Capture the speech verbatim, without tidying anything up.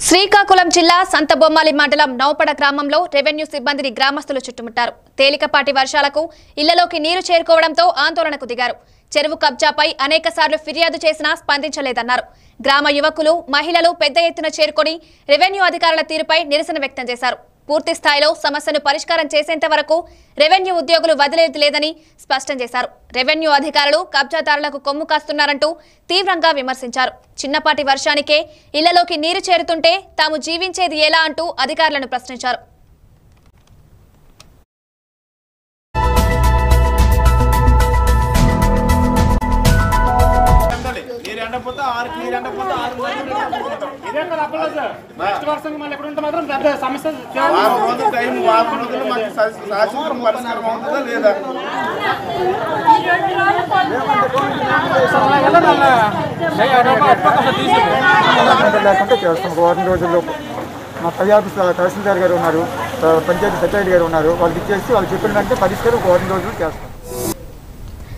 శ్రీకాకుళం జిల్లా సంతబొమ్మాలి మండలం నౌపడ గ్రామంలో రెవెన్యూ సిబ్బందిని గ్రామస్తులు చుట్టుముట్టారు. తేలికపాటి వర్షాలకు ఇళ్లలోకి నీరు చేరుకోవడంతో ఆందోళనకు దిగారు. చెరువు కబ్జాపై అనేక సార్లు ఫిర్యాదు చేసినా స్పందించలేదన్నారు. గ్రామ యువకులు, మహిళలు పెద్ద ఎత్తున చేరుకొని రెవెన్యూ అధికారుల తీరుపై నిరసన వ్యక్తం చేశారు. పూర్తి స్థాయిలో సమస్యను పరిష్కారం చేసేంత వరకు రెవెన్యూ ఉద్యోగులు వదిలేది లేదని స్పష్టం చేశారు. రెవెన్యూ అధికారులు కబ్జాదారులకు కొమ్ము కాస్తున్నారంటూ తీవ్రంగా విమర్శించారు. చిన్నపాటి వర్షానికే ఇళ్లలోకి నీరు చేరుతుంటే తాము జీవించేది ఎలా అంటూ అధికారులను ప్రశ్నించారు. లేకుంటే చేస్తాం. వారం రోజుల్లో మా పై ఆఫీస్ తహసీల్దార్ గారు ఉన్నారు, పంచాయతీ సెక్రటరీ గారు ఉన్నారు. వాళ్ళకి ఇచ్చేసి వాళ్ళు చెప్పిన వెంటనే పరిష్కారం వారం రోజులు చేస్తాం.